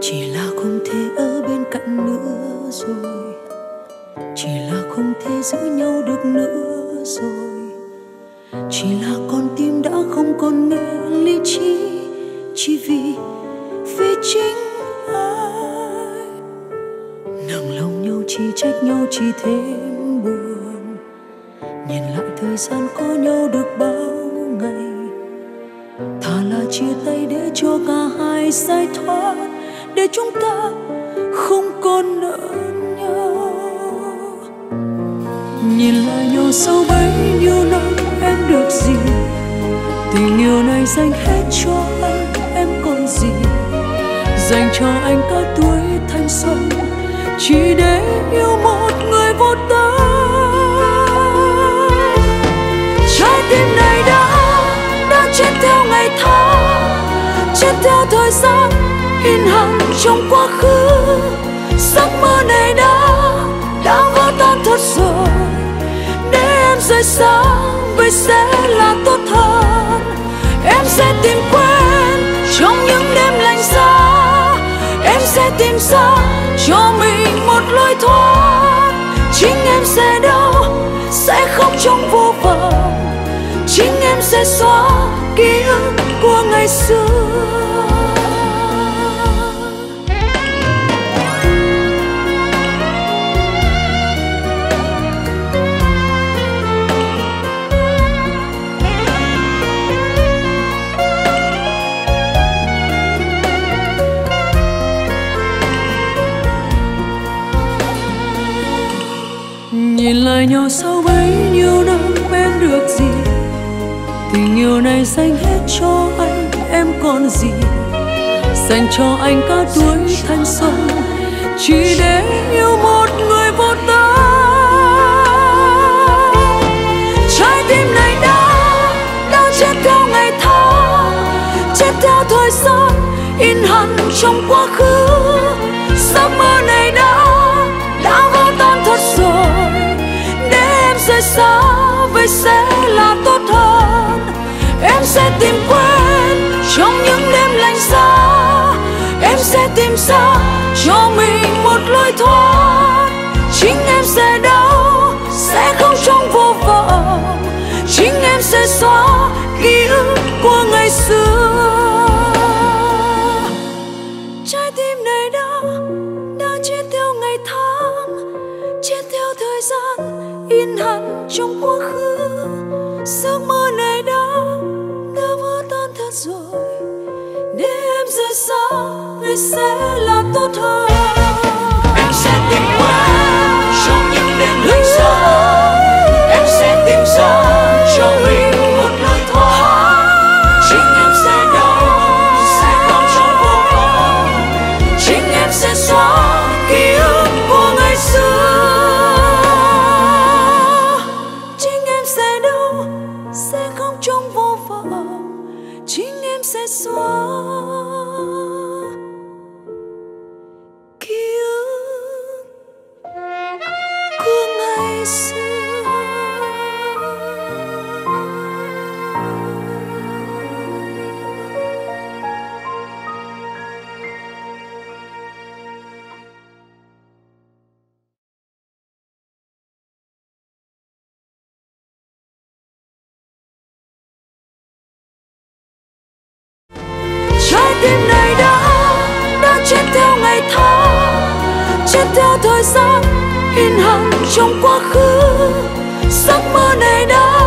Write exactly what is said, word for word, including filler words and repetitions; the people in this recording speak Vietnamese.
Chỉ là không thể ở bên cạnh nữa rồi, chỉ là không thể giữ nhau được nữa rồi, chỉ là con tim đã không còn nghe lý trí, chỉ vì vì chính ai. Nặng lòng nhau chỉ trách nhau chỉ thêm buồn, nhìn lại thời gian có nhau được bao ngày, thà là chia tay để cho cả hai giải thoát, để chúng ta không còn nợ nhau. Nhìn lại nhau sau bấy nhiêu năm em được gì, tình yêu này dành hết cho anh em còn gì, dành cho anh cả tuổi thanh xuân chỉ để yêu một người vô tâm. Trái tim này đã đã chết theo ngày tháng, chết theo thời gian in hằn trong quá khứ. Giấc mơ này đã đã vỡ tan thật rồi, để em rời xa vậy sẽ là tốt hơn. Em sẽ tìm quên trong những đêm lạnh giá, em sẽ tìm ra cho mình một lối thoát. Chính em sẽ đau, sẽ khóc trong vô vọng, chính em sẽ xóa ký ức của ngày xưa. Nhìn lại nhau sau bấy nhiêu năm em được gì, tình yêu này dành hết cho anh em còn gì, dành cho anh cả tuổi thanh xuân chỉ để yêu một người vô tâm. Trái tim này đã đã chết theo ngày tháng, chết theo thời gian in hằn trong quá khứ. Giấc mơ này đã đã vỡ tan thật rồi, rời xa vậy sẽ là tốt hơn. Em sẽ tìm quên trong những đêm lạnh giá, em sẽ tìm ra cho mình một lối thoát. Chính em sẽ đau, sẽ không trong vô vọng, chính em sẽ xóa ký ức của ngày xưa. Trái tim này đã đã chết theo ngày tháng, chết theo thời gian in hằn trong quá khứ. Giấc mơ này đã đã vỡ tan thật rồi, để em rời xa ngày sẽ là tốt hơn. Em sẽ tìm quên trong những đêm lạnh giá, em sẽ tìm ra cho mình một lối thoát. Chính em sẽ đau, sẽ khóc trong vô vọng, chính em sẽ xóa ký ức của ngày xưa. Trong vô vọng, chính em sẽ xóa ký ức của ngày xưa. Trái tim này đã đã chết theo ngày tháng, chết theo thời gian in hằn trong quá khứ. Giấc mơ này đã